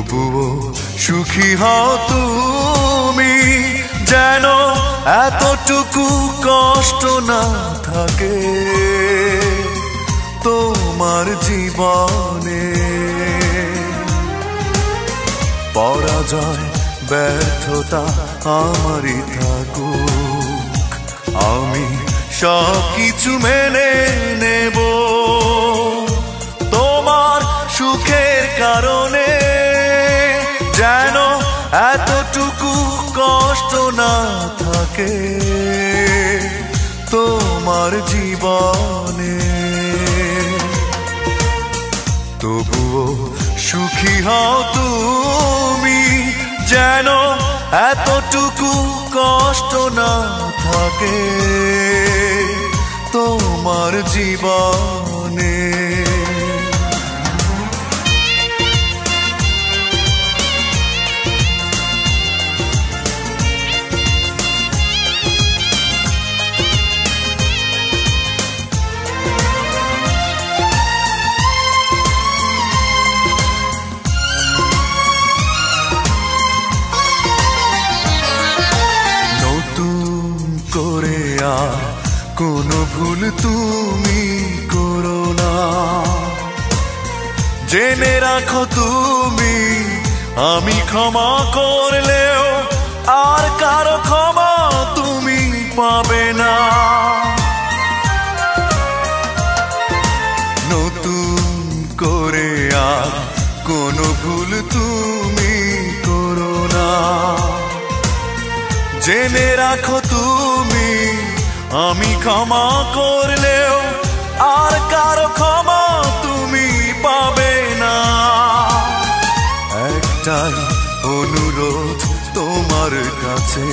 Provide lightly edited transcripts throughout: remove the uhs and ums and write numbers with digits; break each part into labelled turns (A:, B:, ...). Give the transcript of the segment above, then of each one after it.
A: তবুও সুখী হও তুমি, যেন এতটুকু কষ্ট না থাকে তোমার জীবনে। পরাজয় ব্যর্থতা আমারই থাকুক, আমি সবকিছু মেনে নেব তোমার সুখের কারণে, যেন এতটুকু কষ্ট না থাকে তোমার জীবনে। তবুও সুখী হও তুমি, যেন এতটুকু কষ্ট না থাকে তোমার জীবনে। কোনো ভুল তুমি করো না, জেনে রাখো তুমি আমি ক্ষমা করলেও আর কারো ক্ষমা তুমি পাবে না। নতুন করে আর কোনো ভুল তুমি করো না, জেনে রাখো তুমি আমি ক্ষমা করলেও আর কারো ক্ষমা তুমি পাবে না। একটাই অনুরোধ তোমার কাছে,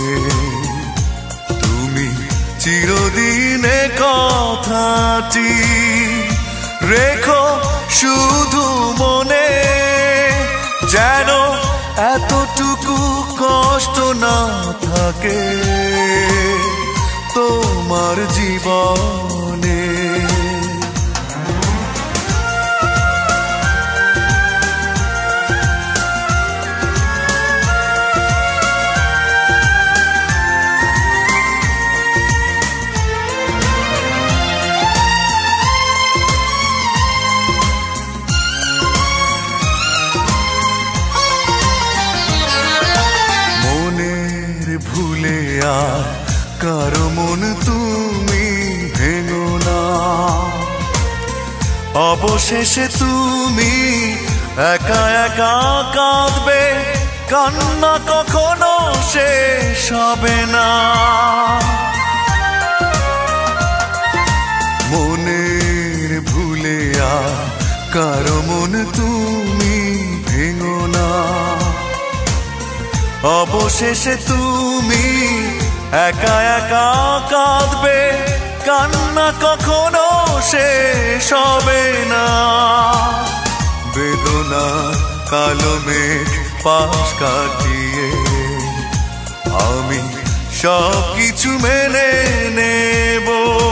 A: তুমি চিরদিনে কথাটি রেখো শুধু মনে, যেন এতটুকু কষ্ট না থাকে তোমার জীবনে। মনের ভুলে আর কারো মন তুমি ভেঙো না, অবশেষে তুমি একা একা কাঁদবে, কান্না কখনো শেষ হবে না। মনের ভুলে আর কারো মন তুমি ভেঙো না, অবশেষে তুমি একা একা কাঁদবে, কান্না কখনো শেষ হবে না। বেদনা কালো মেঘ পাশ কাটিয়ে আমি সবকিছু মেনে নেব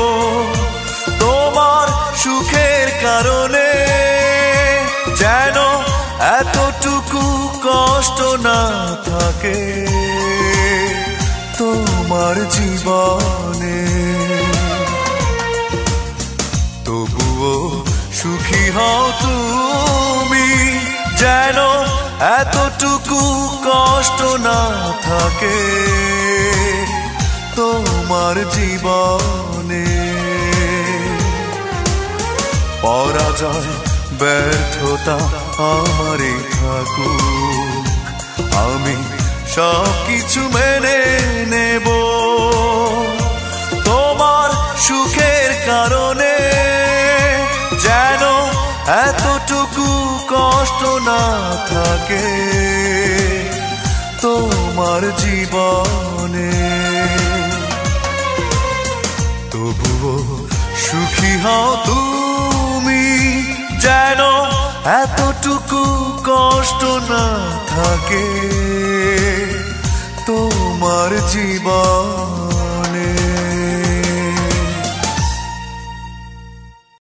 A: তোমার সুখের কারণে, যেন এতটুকু কষ্ট না থাকে তোমার জীবনে। তবুও সুখী হও তুমি, যেন এতটুকু কষ্ট না থাকে তোমার জীবনে। পরাজয় ব্যর্থতা আমারই থাকুক, আমি সবকিছু মেনে নেব তোমার সুখের কারণে, যেন এতটুকু কষ্ট না থাকে তোমার জীবনে। তবুও সুখী হও তুমি, যেন এতটুকু কষ্ট না থাকে তোমার জীবনে।